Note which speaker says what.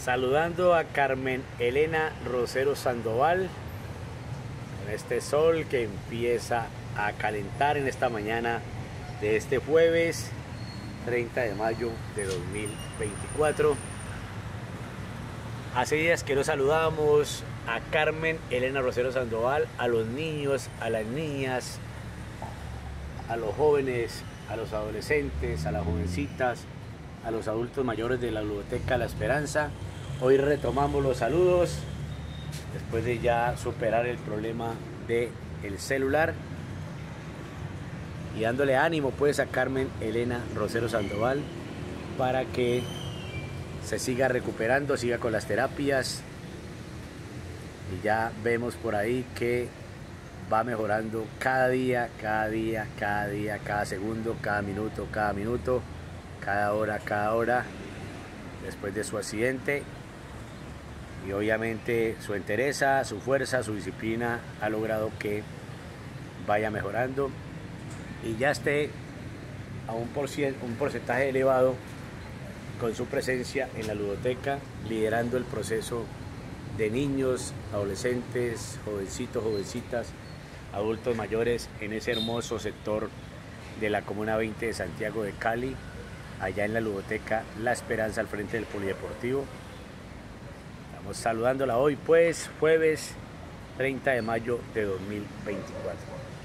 Speaker 1: Saludando a Carmen Elena Rosero Sandoval con este sol que empieza a calentar en esta mañana de este jueves 30 de mayo de 2024. Hace días que nos saludamos a Carmen Elena Rosero Sandoval, a los niños, a las niñas, a los jóvenes, a los adolescentes, a las jovencitas, a los adultos mayores de la Ludoteca La Esperanza. Hoy retomamos los saludos después de ya superar el problema del celular y dándole ánimo pues a Carmen Elena Rosero Sandoval para que se siga recuperando, siga con las terapias, y ya vemos por ahí que va mejorando cada día, cada segundo, cada minuto, cada hora, después de su accidente. Y obviamente su entereza, su fuerza, su disciplina ha logrado que vaya mejorando y ya esté a un porcentaje elevado con su presencia en la ludoteca, liderando el proceso de niños, adolescentes, jovencitos, jovencitas, adultos mayores en ese hermoso sector de la Comuna 20 de Santiago de Cali, allá en la ludoteca La Esperanza al frente del Polideportivo. Estamos saludándola hoy pues jueves 30 de mayo de 2024.